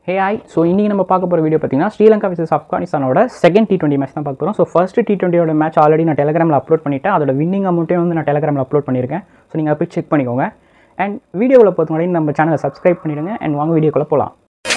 Hey hi, so இன்னைக்கு நம்ம பார்க்க போற வீடியோ பார்த்தீங்கன்னா ஸ்ரீலங்கா vs ஆப்கானிஸ்தானோட செகண்ட் T20 மேட்ச் தான் பார்க்க போறோம். ஸோ ஃபர்ஸ்ட் T20 ஓட மேட்ச் ஆல்ரெடி நான் டெலிகிராமில் அப்லோட் பண்ணிட்டேன். அதோட வின்னிங் அமௌண்ட்டே வந்து நான் டெலிகிராமில் அப்லோட் பண்ணியிருக்கேன். ஸோ நீங்கள் அதை போய் செக் பண்ணிக்கோங்க. அண்ட் வீடியோவில் பார்த்து முன்னாடி நம்ம சேனலை சப்ஸ்கிரைப் பண்ணிடுங்க. அண்ட் வாங்க வீடியோக்குள்ளே போகலாம்.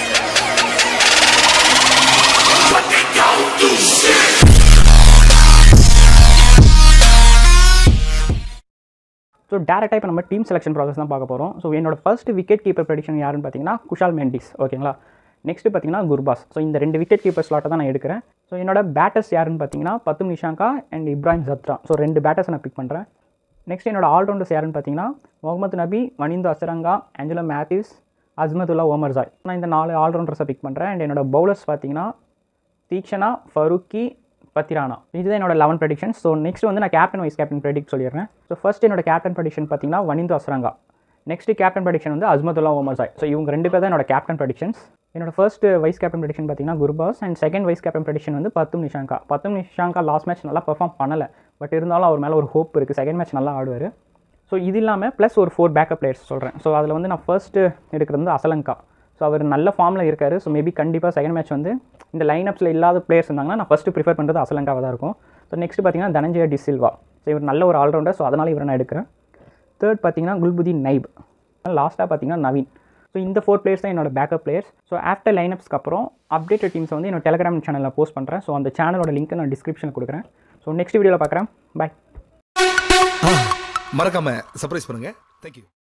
ஸோ டேரெக்டாக இப்போ நம்ம டீம் செலெக்ஷன் ப்ராசஸ் தான் பார்க்க போகிறோம். ஸோ என்னோட ஃபர்ஸ்ட் விக்கெட் கீப்பர் ப்ரெடிக்ஷன் யாருன்னு பார்த்தீங்கன்னா குஷால் மெண்டிஸ். ஓகேங்களா, நெக்ஸ்ட்டு பார்த்தீங்கன்னா குர்பாஸ். ஸோ இந்த ரெண்டு விக்கெட் கீப்பர் ஸ்லாட்டை தான் நான் எடுக்கிறேன். ஸோ என்னோட பேட்டர்ஸ் யாருன்னு பார்த்தீங்கன்னா பத்தும் நிஷாங்கா அண்ட் இப்ராஹிம் ஜத்ரா. ஸோ ரெண்டு பேட்டர்ஸ் நான் பிக் பண்ணுறேன். நெக்ஸ்ட் என்னோட ஆல்ரவுண்டர்ஸ் யாருன்னு பார்த்தீங்கன்னா முகமது நபி, வனிந்து அசரங்கா, ஆஞ்சலோ மேத்யூஸ், அஸ்மதுல்லா ஓமர்ஜாய். நான் இந்த 4 ஆல்ரவுண்டர்ஸை பிக் பண்ணுறேன். அண்ட் என்னோட பவுலர்ஸ் பார்த்தீங்கன்னா தீக்ஷனா, ஃபருக்கி, பத்திரானா. இதுதான் என்னோட 11 ப்ரெடிக்ஷன். ஸோ நெக்ஸ்ட் வந்து நான் கேப்டன் வைஸ் கேப்டன் ப்ரெடிக்ட் சொல்லிடுறேன். ஸோ ஃபர்ஸ்ட் என்னோட கேப்டன் ப்ரெடிக்ஷன் பார்த்தீங்கன்னா Wanindu Hasaranga. Next captain prediction வந்து அஸ்மதுல்லா ஓமர்ஜாய். ஸோ இவங்க 2 பேர் தான் என்னோட கேப்டன் ப்ரெடிக்ஷன்ஸ். என்னோட ஃபர்ஸ்ட் வைஸ் கேப்டன் ப்ரெடிக்ஷன் பார்த்தீங்கன்னா Gurbaz. And second vice captain prediction வந்து பத்தும் நிஷாங்கா லாஸ்ட் மேட்ச் நல்லா பெர்ஃபார்ம் பண்ணலை. பட் இருந்தாலும் அவர் மேலே ஒரு ஹோப் இருக்குது. செகண்ட் மேட்ச் நல்லா ஆடுவார். ஸோ இது இல்லாமல் ப்ளஸ் ஒரு 4 பேக்கப் பிளேயர்ஸ் சொல்கிறேன். ஸோ அதில் வந்து நான் ஃபர்ஸ்ட்டு எடுக்கிறது வந்து அசலங்கா. ஸோ அவர் நல்ல ஃபார்மில் இருக்கார். ஸோ மேபி கண்டிப்பாக செகண்ட் மேட்ச் வந்து இந்த லைனப்ஸில் இல்லாத பிளேயர்ஸ் இருந்தாங்கன்னா நான் ஃபஸ்ட்டு ப்ரிஃபர் பண்ணுறது அசலங்காவாக தான் இருக்கும். ஸோ நெக்ஸ்ட் பார்த்தீங்கன்னா தனஞ்சய டி சில்வா. ஸோ இவர் நல்ல ஒரு ஆல்ரவுண்டர். ஸோ அதனால் இவரை நான் எடுக்கிறேன். தேர்ட் பார்த்தீங்கன்னா குல்புதீன் நைப். லாஸ்ட்டாக பார்த்தீங்கன்னா நவீன். ஸோ இந்த 4 பிளேயர்ஸ் தான் என்னோட பேக்கப் பிளேயர்ஸ். ஸோ ஆஃப்டர் லைனப்ஸ்க்கு அப்புறம் அப்டேட்டட் டீம்ஸ் வந்து என்னோட டெலிகிராம் சேனலில் போஸ்ட் பண்ணுறேன். ஸோ அந்த சேனலோட லிங்க் நான் டிஸ்கிரிப்ஷனில் கொடுக்குறேன். ஸோ நெக்ஸ்ட் வீடியோவில் பார்க்குறேன். பாய். மறக்காம சர்ப்ரைஸ் பண்ணுங்க. தேங்க்யூ.